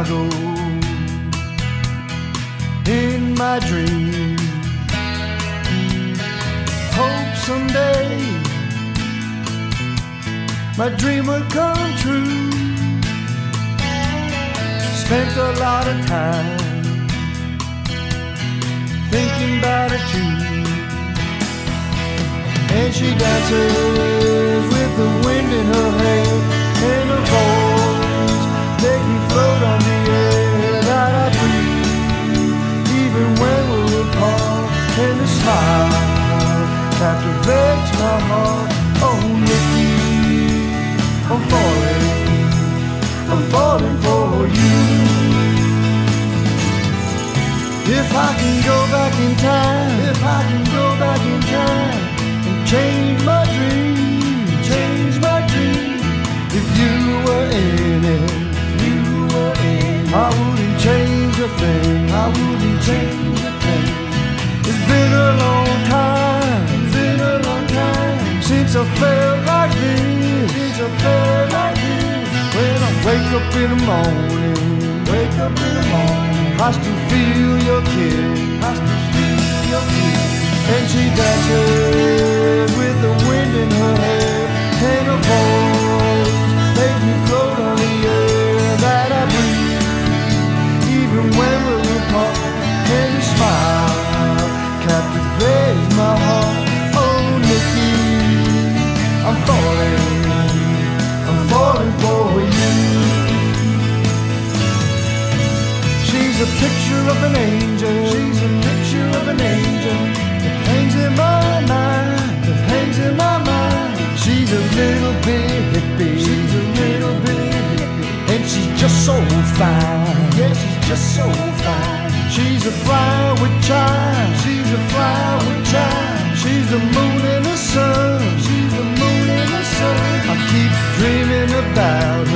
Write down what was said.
Chicago in my dream. Hope someday my dream would come true. Spent a lot of time thinking about it too. And she dances with the wind in her hair, and her voice make me float on the air that I breathe, even when we're apart. And the smile captivates my heart. Oh, Nikki, I'm falling for you. If I can go back in time, if I can go back in time and change my dream, change my dream. If you were in it, I wouldn't change a thing, I wouldn't change a thing. It's been a long time, it's been a long time since I felt like this, since I felt like this. When I wake up in the morning, wake up in the morning, I still feel your kiss, I still feel your kiss. And she dances with the wind in her hair, and her voice makes me float on the air that I breathe, even when we're apart. And the smile captivates my heart. Oh, Nikki, I'm falling for you. She's a picture of an angel, she's a picture of an angel that hangs in my mind, that hangs in my mind. She's a little bit hippie, she's a little bit hippie, and she's just so fine, yeah, she's just so fine. She's a fly with charm, she's a fly with charm. She's the moon and the sun, she's the moon and the sun. I keep dreaming about her.